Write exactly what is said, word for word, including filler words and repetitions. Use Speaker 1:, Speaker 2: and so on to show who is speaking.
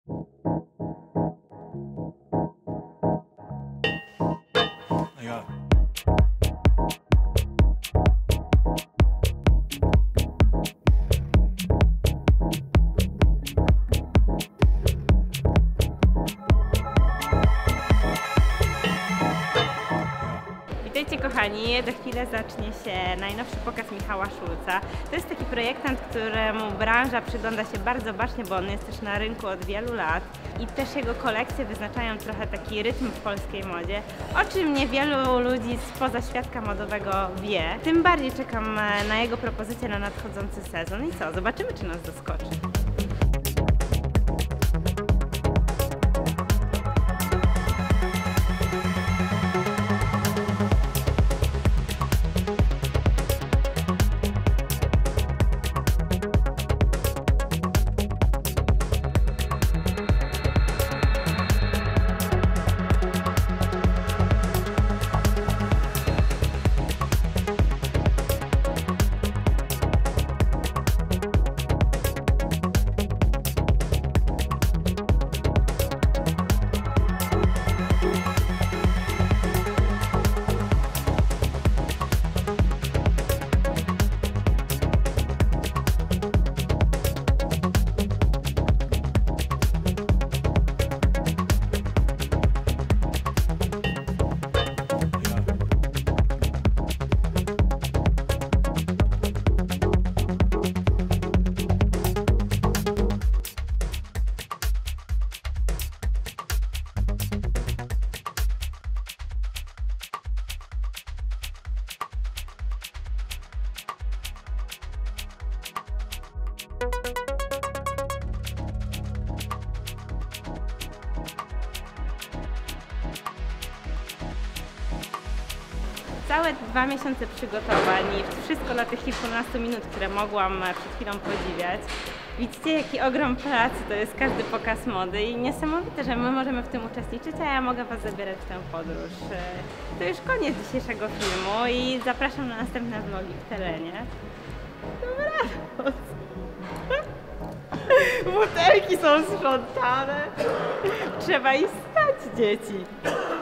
Speaker 1: Witajcie kochani, za chwilę zacznie się najnowszy pokaz Michała Szulca. To jest taki projektant, któremu branża przygląda się bardzo bacznie, bo on jest też na rynku od wielu lat i też jego kolekcje wyznaczają trochę taki rytm w polskiej modzie, o czym niewielu ludzi spoza świadka modowego wie. Tym bardziej czekam na jego propozycję na nadchodzący sezon i co, zobaczymy, czy nas zaskoczy. Całe dwa miesiące przygotowań i wszystko dla tych kilkunastu minut, które mogłam przed chwilą podziwiać. Widzicie, jaki ogrom pracy to jest każdy pokaz mody i niesamowite, że my możemy w tym uczestniczyć, a ja mogę Was zabierać w tę podróż. To już koniec dzisiejszego filmu i zapraszam na następne vlogi w terenie. Dobranoc! Butelki są sprzątane. Trzeba iść spać, dzieci.